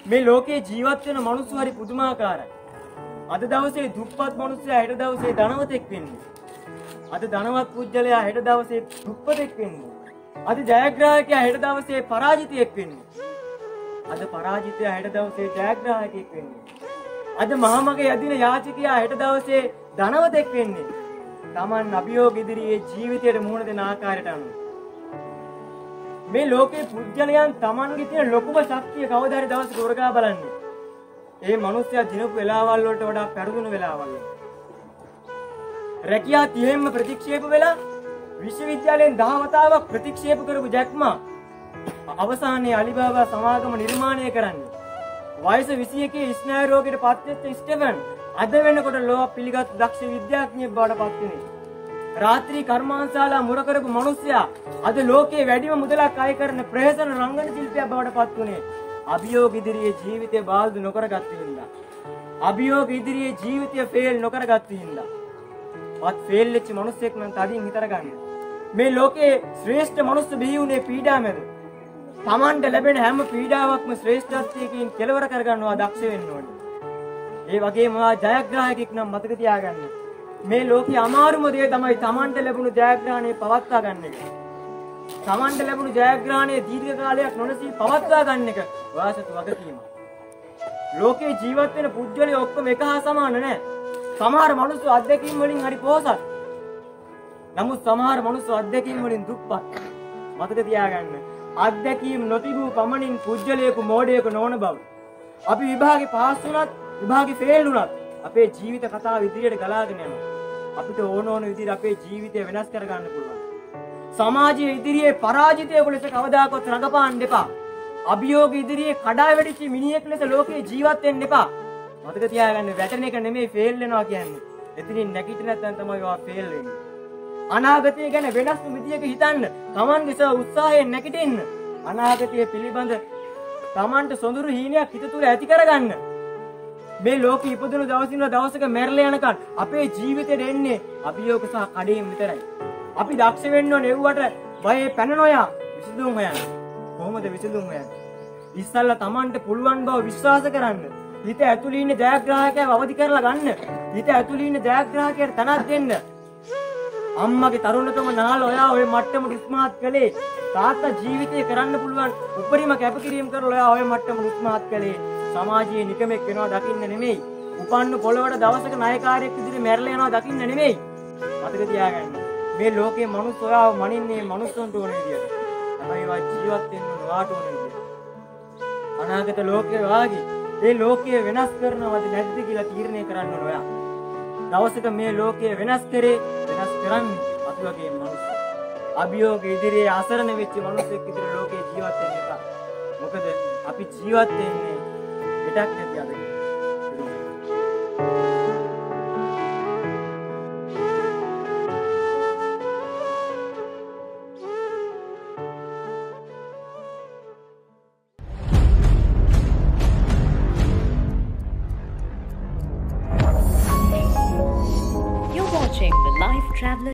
මේ ලෝකේ ජීවත් වෙන මිනිස්සු හරි පුදුමාකාරයි. අද දවසේ දුප්පත් මිනිස්සයා හෙට දවසේ ධනවතෙක් වෙන්නේ. අද ධනවත් පුජ්‍යලයා හෙට දවසේ දුප්පතෙක් වෙන්නේ. අද ජයග්‍රාහකයා හෙට දවසේ පරාජිතයෙක් වෙන්නේ. අද පරාජිතයා හෙට දවසේ ජයග්‍රාහකයෙක් වෙන්නේ. අද මහමගේ යදින යාචකයා හෙට දවසේ ධනවතෙක් වෙන්නේ. Taman අභියෝග ඉදිරියේ ජීවිතයට මුහුණ දෙන ආකාරයට අනුව. මේ ලෝකේ පුජ්‍යලයන් Tamanගේ තියෙන ලොකුම ශක්තිය කවදා හරි දවසක උරගා බලන්නේ. ඒ මිනිස්සයා දිනපු වෙලාවල් වලට වඩා පෙරදුණු වෙලාවල්. රැකියා 30න්ම ප්‍රතික්ෂේප වෙලා විශ්වවිද්‍යාලයෙන් 10 වතාවක් ප්‍රතික්ෂේප කරපු ජැක්මා අවසානයේ අලිබාබා සමාගම නිර්මාණය කරන්නේ. වයස 21 ස්නායු රෝගයට පත්වෙච්ච ස්ටෙවන් අද වෙනකොට ලෝක පිළිගත් දක්ෂ විද්‍යාඥයෙක් බවට පත් වෙන්නේ. රාත්‍රී කර්මාන්තශාලා මුර කරපු මිනිස්සයා අද ලෝකයේ වැඩිම මුදලක් අය කරන ප්‍රහසන රංගන ශිල්පියෙක් බවට පත් වුණේ. අභියෝග ඉදිරියේ ජීවිතය බාල්දු නොකරගත්තු හින්දා. අභියෝග ඉදිරියේ ජීවිතය ෆේල් නොකරගත්තු හින්දා. වත් ෆේල් වෙච්ච මිනිස්සෙක් නම් තදින් හිතර ගන්න. මේ ලෝකයේ ශ්‍රේෂ්ඨ මිනිස්සු බිහි වුණේ පීඩා මැද. Tamanට ලැබෙන හැම පීඩාවක්ම ශ්‍රේෂ්ඨත්වයකින් කෙලවර කරගන්නවා දක්ෂ වෙන්න ඕනේ. ඒ වගේම ජයග්‍රාහකෙක් නම් මතක තියාගන්න. මේ ලෝකයේ අමාරුම දේ තමයි Tamanට ලැබුණු ජයග්‍රහණය පවත්වා ගන්න එක. Tamanට ලැබුණු ජයග්‍රහණය දීර්ඝ කාලයක් නොනසී පවත්වා ගන්න එක වාසතු වගකීමක්. ලෝකේ ජීවත් වෙන පුජ්‍යලේ ඔක්කොම එක හා සමාන නැහැ. සමහර මිනිස්සු අත්දැකීම් වලින් හරි පොහසත්. නමුත් සමහර මිනිස්සු අත්දැකීම් වලින් දුප්පත්. මතක තියාගන්න. අත්දැකීම් නොතිබූ පමණින් පුජ්‍යලයක මෝඩයක නොවන බව. අපි විභාගේ පාස් වුණත් විභාගේ ෆේල් වුණත් අපේ ජීවිත කතාව ඉදිරියට ගලාගෙන යනවා. අපිට ඕන විදිහට අපේ ජීවිතය වෙනස් කර ගන්න පුළුවන්. සමාජයේ ඉදිරියේ පරාජිතයෙකු ලෙස කවදාකවත් රඟපාන්න එපා. අභියෝග ඉදිරියේ කඩා වැටිච්ච මිනිහෙක් ලෙස ලෝකේ ජීවත් වෙන්න එපා. මතක තියාගන්න වැටෙන එක නෙමෙයි ෆේල් වෙනවා කියන්නේ. එතනින් නැගිටින්න නැත්නම් තමයි ඔයා ෆේල් වෙන්නේ. අනාගතය ගැන වෙනස් විදියක හිතන්න. Tamanගේ උත්සාහයෙන් නැගිටින්න. අනාගතය පිළිබඳ Tamanට සොඳුරු හීනයක් හිත තුළ ඇති කරගන්න. මේ ලෝකෙ ඉපදුණු දවසින් දවසක මැරලා යනකම් අපේ ජීවිතේට එන්නේ අභියෝග සහ කඩේම් විතරයි. අපි දක්ෂ වෙන්න ඕනේ එව්වට බයේ පැන නොයා විසඳුම් හොයන්න. කොහොමද විසඳුම් හොයන්නේ? ඉස්සල්ලා Tamanට පුළුවන් බව විශ්වාස කරන්න. හිත ඇතුළේ ඉන්න ජයග්‍රාහකයව අවදි කරලා ගන්න. හිත ඇතුළේ ඉන්න ජයග්‍රාහකයට තනක් දෙන්න. අම්මගේ තරුණකම නාල ඔයා ඔය මට්ටමට උස්මහත් කළේ. තාත්තා ජීවිතේ කරන්න පුළුවන් උපරිම කැපකිරීම කරලා ඔයා ඔය මට්ටමට උස්මහත් කළේ. සමාජයේ නිකමෙක් වෙනවා දකින්න නෙමෙයි. උපන්න පොළවට දවසක නායකාරයෙක් විදිහට මැරලා යනවා දකින්න නෙමෙයි. මතක තියාගන්න. මේ ලෝකේ මිනිස්සු ඔයාව මනින්නේ මිනිස්සුන්ට ඕන විදියට. හැබැයි වා ජීවත් වෙන්න ඕන වාට ඕන විදියට. අනාගත ලෝකේ වාගේ ඒ ලෝකය වෙනස් කරනවද නැද්ද කියලා තීරණය කරන්න ඕන ඔයා. දවසක මේ ලෝකය වෙනස් කරේ වෙනස් කරන්නේ අපි වගේ මිනිස්සු. අභියෝග ඉදිරියේ අසරණ වෙච්ච මිනිස්සෙක් විතර ලෝකේ ජීවත් වෙන්න එපා. මොකද අපි ජීවත් වෙන්නේ පිටක් නැති අදගෙන.